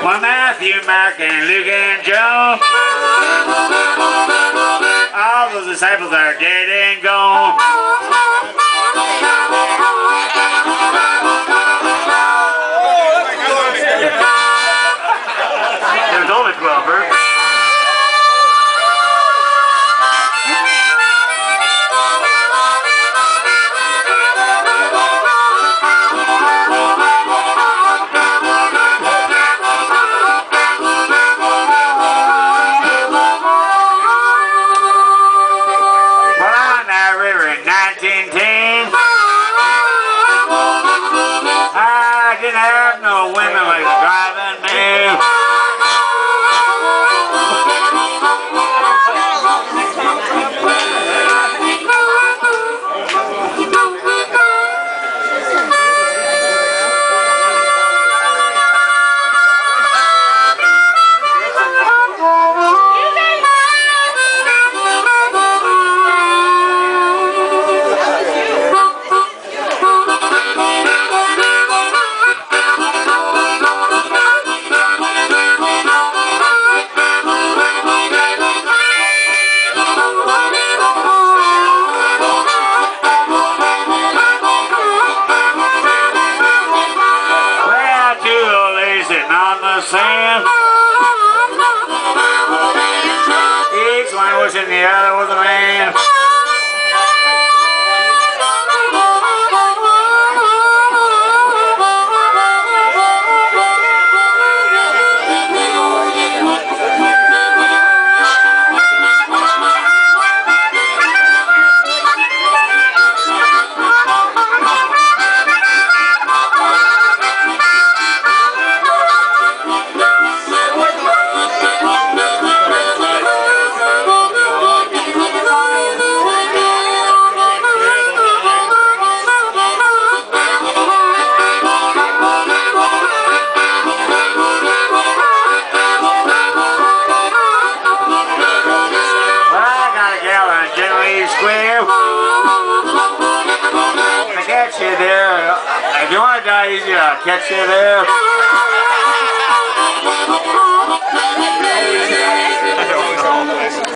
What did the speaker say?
Well, Matthew, Mark, and Luke, and Joe, all those disciples are dead and gone. There's only 12 birds. I didn't have no women like driving me. Sand. Each one wishing the other was a man. Square. I catch you there. If you want to die easy, I'll catch you there.